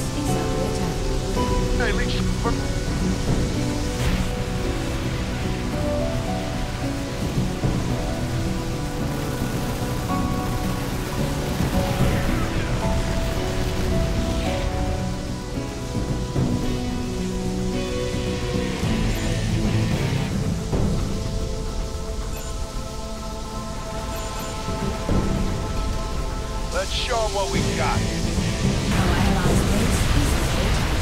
is under attack. Hey, Leech. Let's show 'em what we got. Our allies' base is under attack.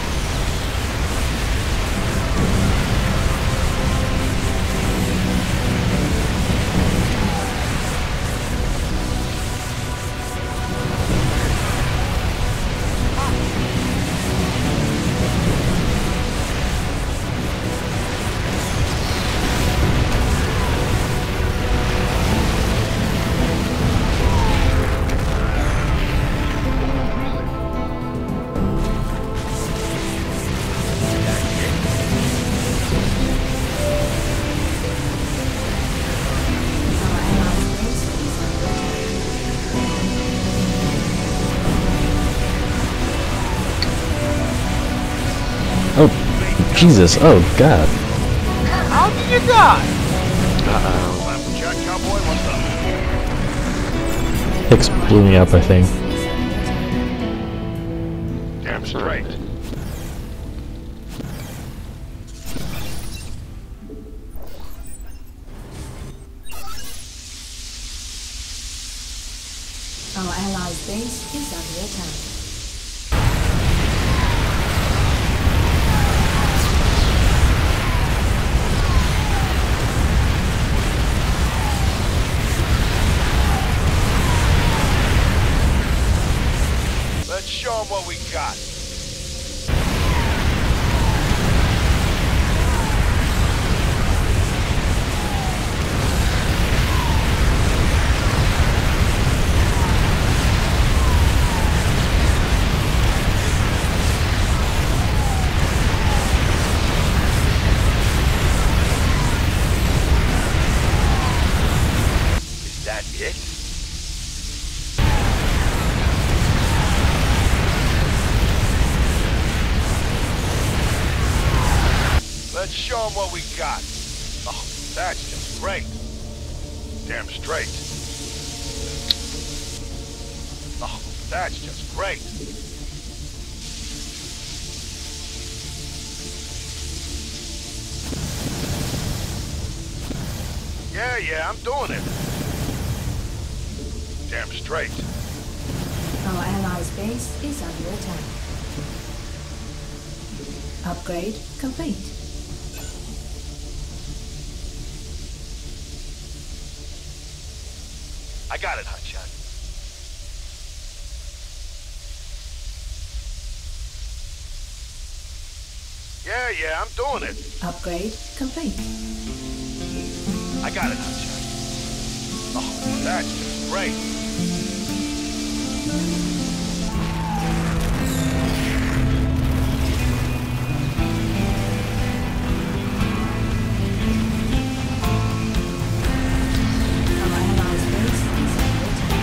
Oh, Jesus! Oh God! How did you die? Jack Cowboy, what's up? Hicks blew me up, I think. Damn straight. Our allies' base is under attack. Let's show 'em what we got. Is that it? Let's show 'em what we got. Oh, that's just great. Damn straight. Oh, that's just great. Yeah, I'm doing it. Damn straight. Our allies' base is under attack. Upgrade complete. I got it, Hotshot. Yeah, I'm doing it. Upgrade complete. I got it, Hotshot. Oh, that's just great. Our allies' base is under attack.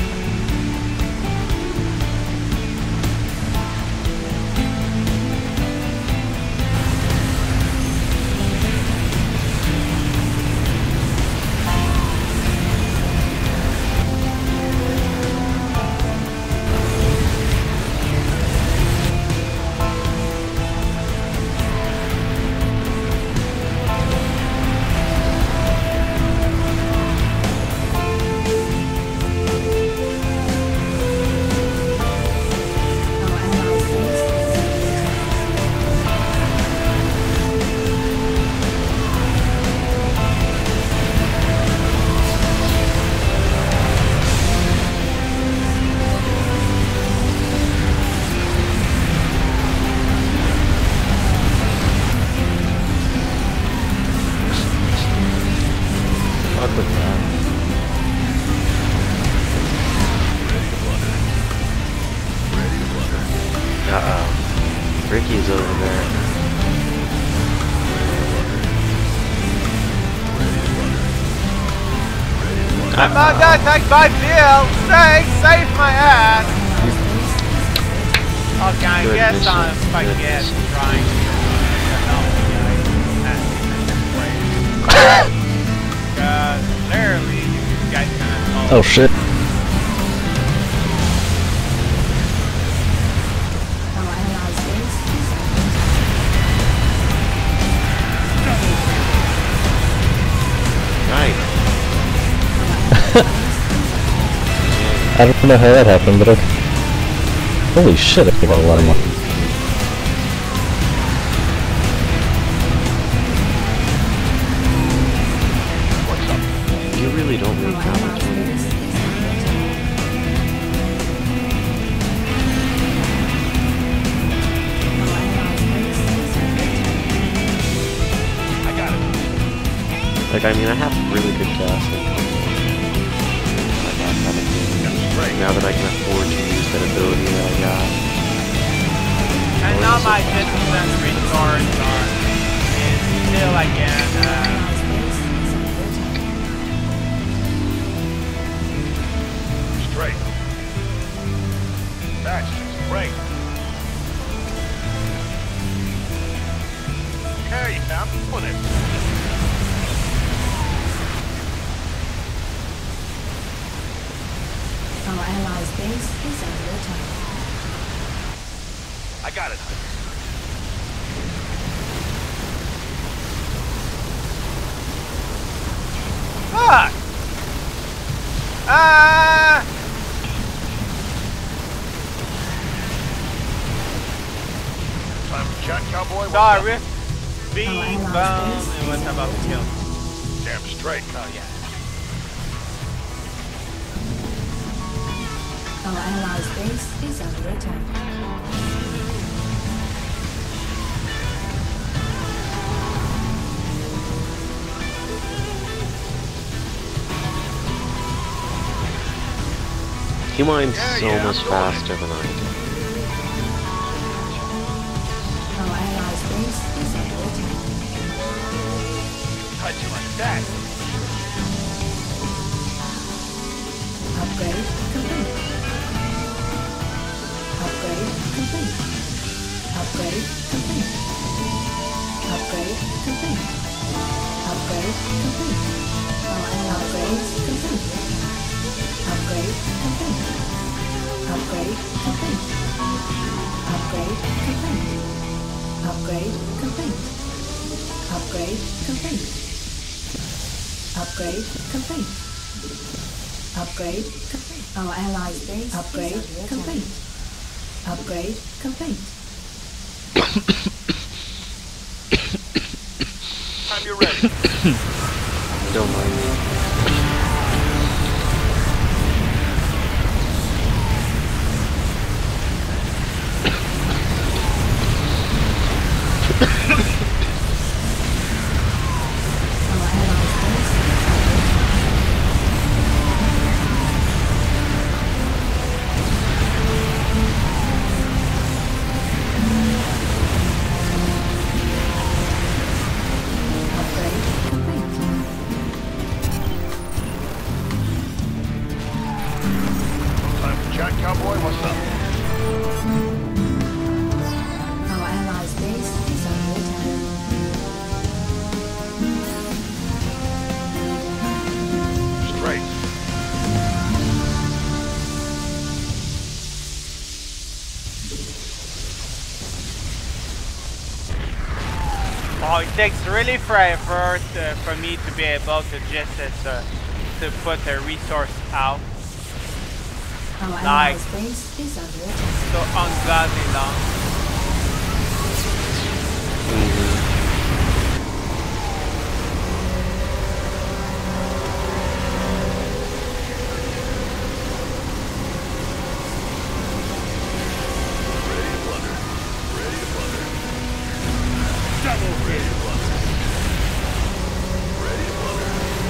Ricky's over there. I'm not gonna take my deal! Stay safe, my ass! Oh god I Good guess mission. I'm Good guess mission. trying to help the guys in this way. Because clearly you guys cannot help. Oh shit. Our allies' base is Nice. I don't know how that happened, but okay. Holy shit, I got a lot of money. What's up? You really don't our need that much allies' money. base is under attack. Our allies' base is under attack. I got it. Like, I mean, I have really good gas. Like, I haven't That's great. now that I can afford to use that ability that I got. And now my citizen resource are is still again Allies' base is under attack. Straight. That's just great. Hey, I'm for this. Our allies' base is under attack. I got it. fuck! Time to chat, cowboy. What's Sorry. up? Big allies' bomb base and what's is about to kill. Damn straight. Oh yeah. Our allies' base is under attack. He mines Yeah, so yeah, much I'm going. faster than I do. Our allies' base is under attack. How'd you like that? Upgrade complete. Upgrade complete. Upgrade complete. Upgrade complete. Upgrade complete. Our allies' complete. Upgrade complete. Upgrade complete. Upgrade complete. Upgrade complete. Upgrade complete. Upgrade complete. Upgrade complete. Our allies' base upgrade complete. Upgrade complete. Time you're ready. Don't mind me. Our allies' base is under attack. Upgrade complete. Time to chat, cowboy. What's up? Our allies' base is under attack. Straight. Oh, it takes really forever for me to be able to just to put the resource out. Our Like- allies' base is under attack. So ungodly long. Ready to blunder. Ready to blunder. Double ready to blunder. Ready to blunder.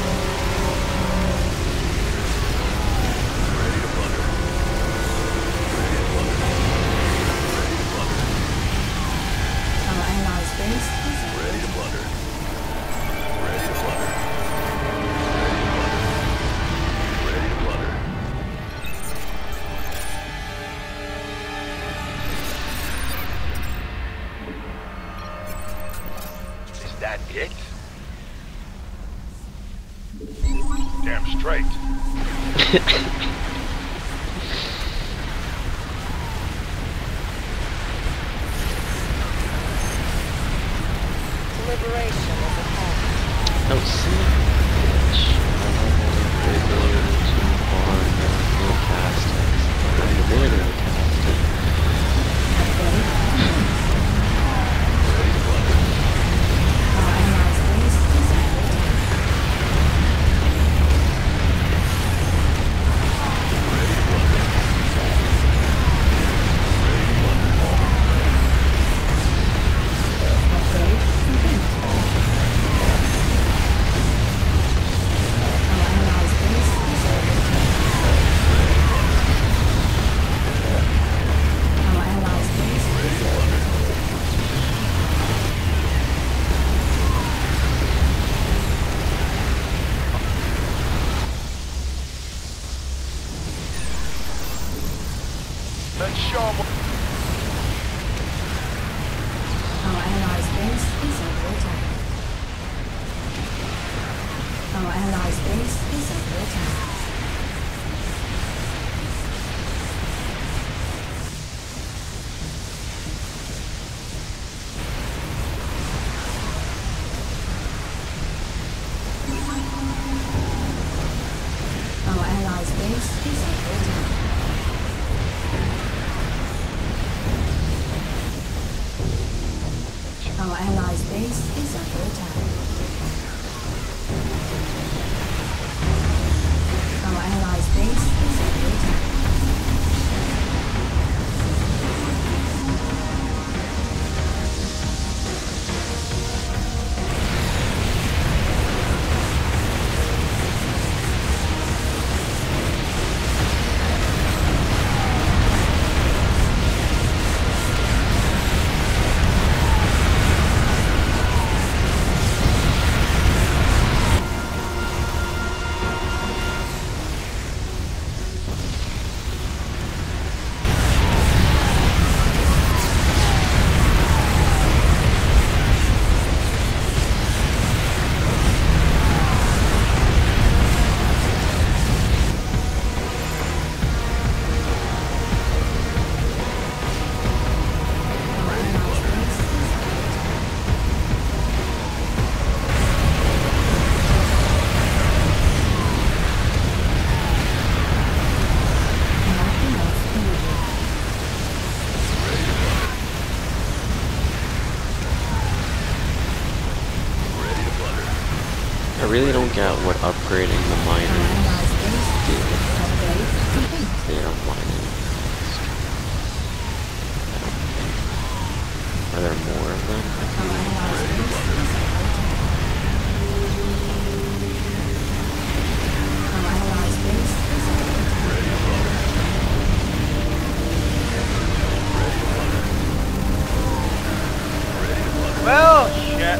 Ready to blunder. Ready to blunder. Ready to blunder. Our allies' base Shit. Damn straight. Liberation is at hand. Oh, see? Bitch. They go too far. No castings. I'm the bit of a casting. Our allies' base is under attack. Upgrade complete. Our allies' base is under attack. Our allies' base is under attack. Let's show 'em what... Our allies' base is under attack. Our allies' base is under attack. Our allies' base is under attack. Our allies' base is under attack. Our allies' base is under attack. I really don't get what upgrading the miners do. They don't mine it. I don't think. Are there more of them? Well, shit.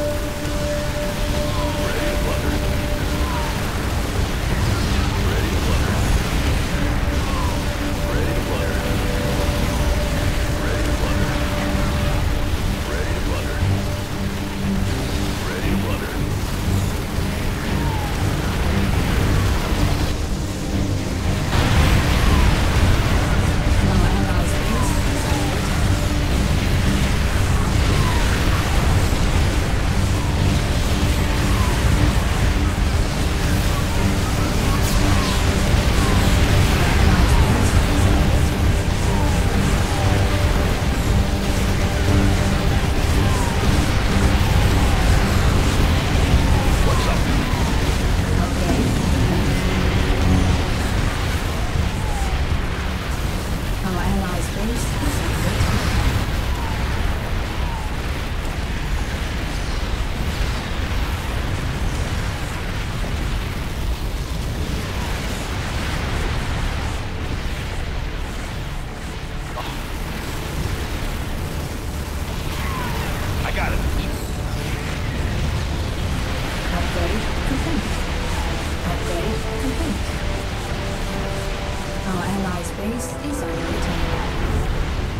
base is under attack.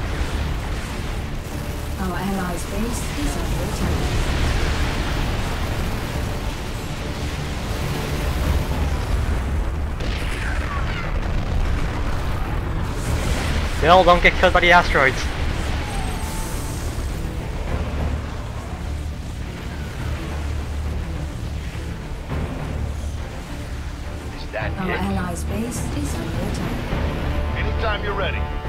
Our allies' base is under attack. Bill, don't get killed by the asteroids. Is that Our it? allies' base is under attack. Anytime you're ready.